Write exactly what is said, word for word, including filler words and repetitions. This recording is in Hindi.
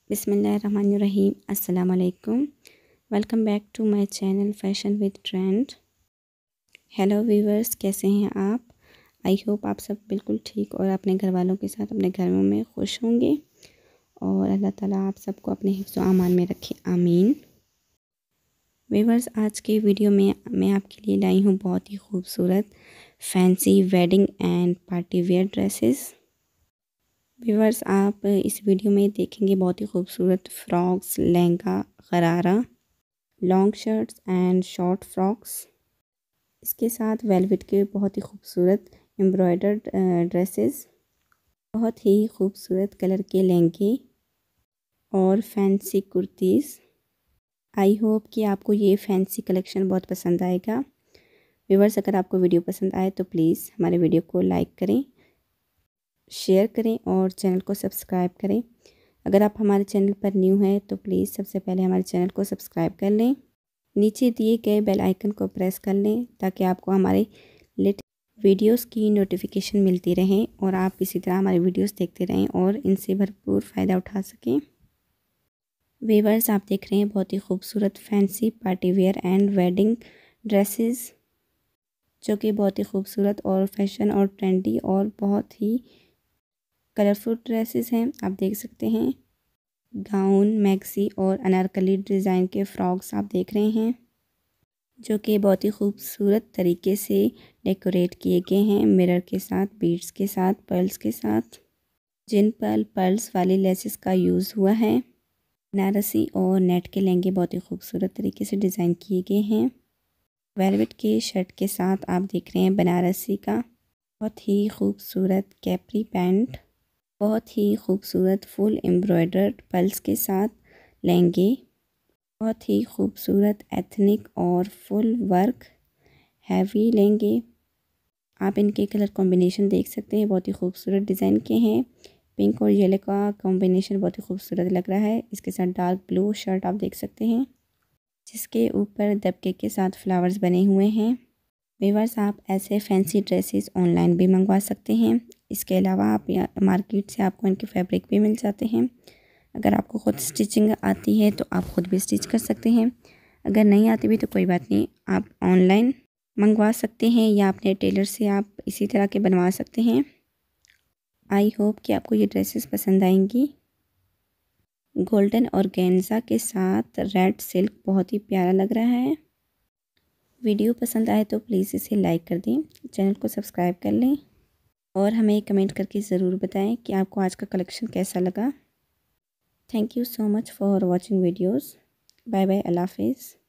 बिस्मिल्लाहिर्रहमानिर्रहीम। अस्सलाम वालेकुम। Welcome back to my channel fashion with trend. Hello viewers, कैसे हैं आप? आई होप आप सब बिल्कुल ठीक और अपने घर वालों के साथ अपने घरों में खुश होंगे और अल्लाह ताला आप सबको अपने हिफ्ज़ व अमान में रखे, आमीन। व्यूवर्स, आज के वीडियो में मैं आपके लिए लाई हूँ बहुत ही खूबसूरत fancy wedding and party wear dresses. Viewers, आप इस वीडियो में देखेंगे बहुत ही खूबसूरत frocks, lehenga, gharara, long shirts and short frocks. इसके साथ वेलवेट के बहुत ही खूबसूरत एम्ब्रॉयडर्ड ड्रेसेस, बहुत ही खूबसूरत कलर के लहंगे और फैंसी कुर्तीज़। आई होप कि आपको ये फैंसी कलेक्शन बहुत पसंद आएगा। व्यूवर्स, अगर आपको वीडियो पसंद आए तो प्लीज़ हमारे वीडियो को लाइक करें, शेयर करें और चैनल को सब्सक्राइब करें। अगर आप हमारे चैनल पर न्यू हैं तो प्लीज़ सबसे पहले हमारे चैनल को सब्सक्राइब कर लें। नीचे दिए गए बेल आइकन को प्रेस कर लें ताकि आपको हमारे लेटेस्ट वीडियोस की नोटिफिकेशन मिलती रहे और आप इसी तरह हमारे वीडियोस देखते रहें और इनसे भरपूर फ़ायदा उठा सकें। व्यूअर्स, आप देख रहे हैं बहुत ही खूबसूरत fancy party wear and wedding dresses, जो कि बहुत ही खूबसूरत और फैशन और ट्रेंडी और बहुत ही कलरफुल ड्रेसेस हैं। आप देख सकते हैं गाउन, मैक्सी और अनारकली डिज़ाइन के फ्रॉक्स आप देख रहे हैं, जो कि बहुत ही खूबसूरत तरीके से डेकोरेट किए गए हैं मिरर के साथ, बीड्स के साथ, पर्ल्स के साथ, जिन पर पर्ल्स वाली लेसेस का यूज़ हुआ है। बनारसी और नेट के लहंगे बहुत ही खूबसूरत तरीके से डिज़ाइन किए गए हैं। वेलवेट के शर्ट के साथ आप देख रहे हैं बनारसी का बहुत ही खूबसूरत कैप्री पैंट, बहुत ही खूबसूरत फुल एम्ब्रॉयडर्ड पर्ल्स के साथ लहंगे, बहुत ही खूबसूरत एथनिक और फुल वर्क हैवी लहंगे। आप इनके कलर कॉम्बिनेशन देख सकते हैं, बहुत ही खूबसूरत डिज़ाइन के हैं। पिंक और येलो का कॉम्बिनेशन बहुत ही खूबसूरत लग रहा है। इसके साथ डार्क ब्लू शर्ट आप देख सकते हैं, जिसके ऊपर दबके के साथ फ्लावर्स बने हुए हैं। व्यूअर्स, आप ऐसे फैंसी ड्रेसेस ऑनलाइन भी मंगवा सकते हैं। इसके अलावा आप मार्केट से आपको इनके फैब्रिक भी मिल जाते हैं। अगर आपको ख़ुद स्टिचिंग आती है तो आप ख़ुद भी स्टिच कर सकते हैं। अगर नहीं आती भी तो कोई बात नहीं, आप ऑनलाइन मंगवा सकते हैं या अपने टेलर से आप इसी तरह के बनवा सकते हैं। आई होप कि आपको ये ड्रेसेस पसंद आएंगी। गोल्डन और गेंजा के साथ रेड सिल्क बहुत ही प्यारा लग रहा है। वीडियो पसंद आए तो प्लीज़ इसे लाइक कर दें, चैनल को सब्सक्राइब कर लें और हमें कमेंट करके ज़रूर बताएं कि आपको आज का कलेक्शन कैसा लगा। Thank you so much for watching videos. Bye bye, अल्लाह हाफिज़।